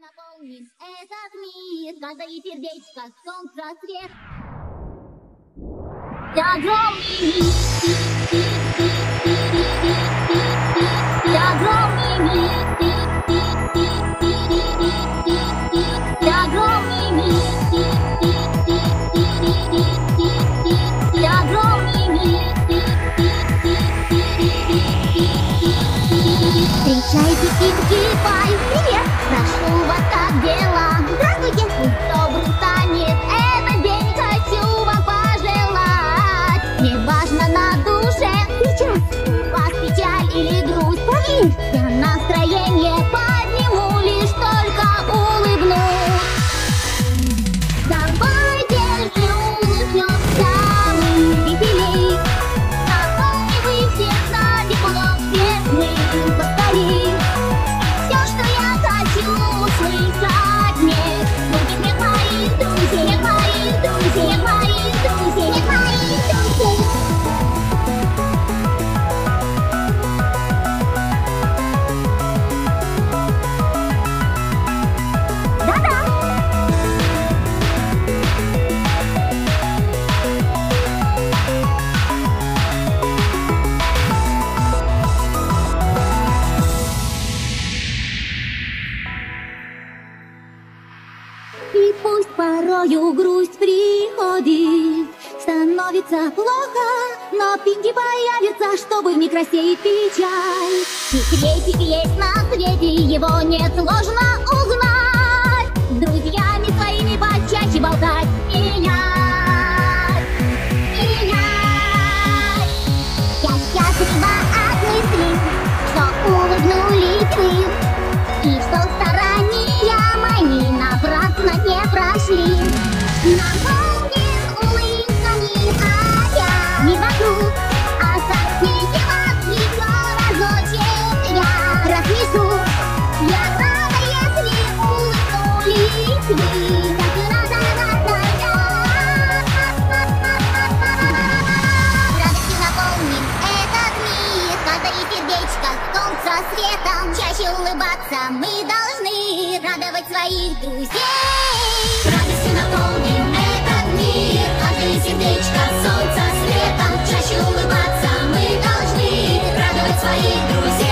наполним этот мир, каждое сердечко солнца свет. Огромный мир, огромный мир, огромный мир, огромный мир. Встречайте, птички, пой, привет, прошу вас, как дела? Здравствуйте, пусть добрым станет этот день, хочу вам пожелать. Не важно на душе сейчас, у вас печаль или грусть, поверь, я настроение подниму, лишь только улыбнусь. Давайте же улыбнемся мы веселей, какой вы все за тепло светлых поскорей. Все, что я хочу услышать, смех, будет смех моих друзей, смех моих друзей, смех моих друзей, смех моих друзей. Да-да. И пусть порою грусть приходит, становится плохо, но Пинки появится, чтобы вмиг рассеять печаль. Секретик есть на свете, его несложно узнать. С друзьями своими почаще болтать, менять, менять. Я счастлива от мысли, что улыбнулись вы, и что старания мои напрасно не прошли. Наполнен улыбками, а я не вокруг, а согрейте вас еще разочек я рассмешу. Я рада, если улыбнулись вы, так рада я. Радостью наполним этот мир, каждое сердечко солнца светом. Чаще улыбаться мы должны, радовать своих друзей. Радостью наполним этот мир, каждое сердечко солнца светом. Чаще улыбаться мы должны, радовать своих друзей.